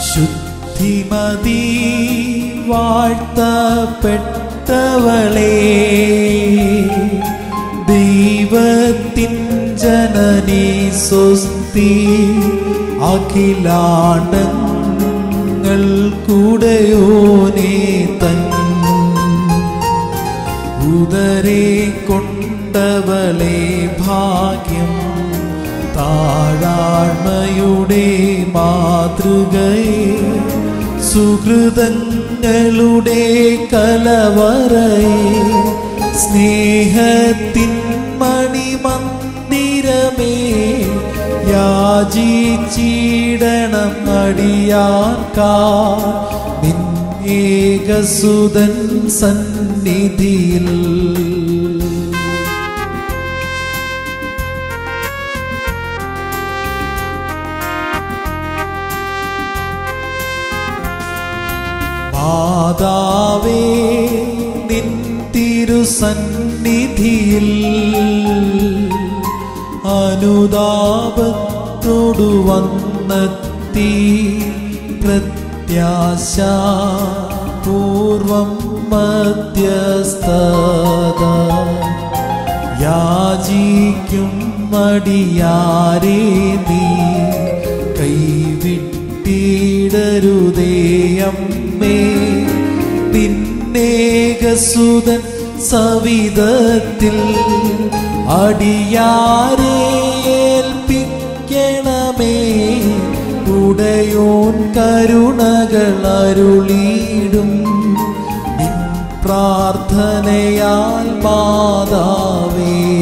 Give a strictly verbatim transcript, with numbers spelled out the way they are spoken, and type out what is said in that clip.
ശുദ്ധിമതി വാഴ്ത്തപ്പെട്ടവളേ, ദൈവത്തിൻ ജനനി സ്വസ്തി, അഖിലാണ്ടങ്ങൾ കൂടെയോനേ തൻ ഉദരേ കൊണ്ടവളെ ഭാഗ്യം, താഴാഴ്മയുടെ മാതൃകയെ, സുഹൃതങ്ങളുടെ കലവറയെ, സ്നേഹത്തിൻ മണിമന്ദിരമേ, യാചിച്ചിടണം അടിയാർക്കാർ നിൻ ഏകസുതൻ സന്നിധിയിൽ. മാതാവേ, നിൻ തിരുസന്നിധിയിൽ അനുതാപത്തോടു വന്നെത്തി, പ്രത്യാശാപൂർവം മധ്യസ്ഥത യാചിക്കും മടിയാരേ, നീ കൈവിട്ടിടരുതേ അമ്മേ, നിന്നേകസുതൻ സവിധത്തിൽ അടിയാരെ ഏൽപ്പിക്കണമേ. ഉടയോൻ കരുണകൾ അരുളിയിടും നിൻ പ്രാർത്ഥനയാൽ മാതാവേ.